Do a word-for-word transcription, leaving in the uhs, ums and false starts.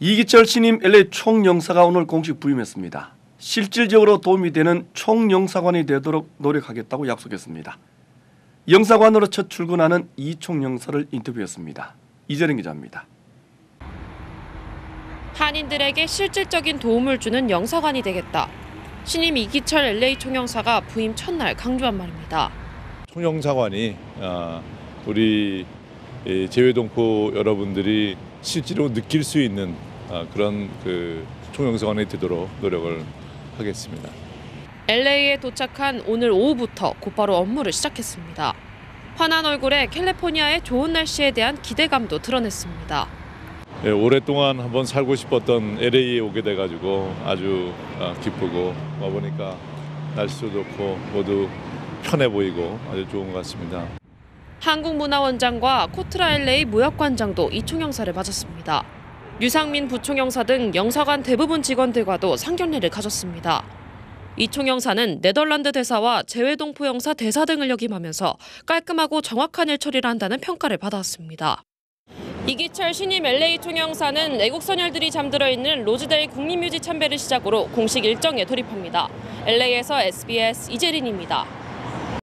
이기철 신임 엘에이 총영사가 오늘 공식 부임했습니다. 실질적으로 도움이 되는 총영사관이 되도록 노력하겠다고 약속했습니다. 영사관으로 첫 출근하는 이 총영사를 인터뷰했습니다. 이재령 기자입니다. 한인들에게 실질적인 도움을 주는 영사관이 되겠다. 신임 이기철 엘에이 총영사가 부임 첫날 강조한 말입니다. 총영사관이 우리 재외동포 여러분들이 실제로 느낄 수 있는 그런 그 총영사관이 되도록 노력을 하겠습니다. 엘에이에 도착한 오늘 오후부터 곧바로 업무를 시작했습니다. 환한 얼굴에 캘리포니아의 좋은 날씨에 대한 기대감도 드러냈습니다. 네, 오랫동안 한번 살고 싶었던 엘에이에 오게 돼가지고 아주 기쁘고 와보니까 날씨도 좋고 모두 편해 보이고 아주 좋은 것 같습니다. 한국문화원장과 코트라 엘에이 무역관장도 이 총영사를 맞았습니다. 유상민 부총영사 등 영사관 대부분 직원들과도 상견례를 가졌습니다. 이 총영사는 네덜란드 대사와 재외동포 영사 대사 등을 역임하면서 깔끔하고 정확한 일 처리를 한다는 평가를 받았습니다. 이기철 신임 엘에이 총영사는 애국 선열들이 잠들어 있는 로즈데일 국립묘지 참배를 시작으로 공식 일정에 돌입합니다. 엘에이에서 에스비에스 이재린입니다.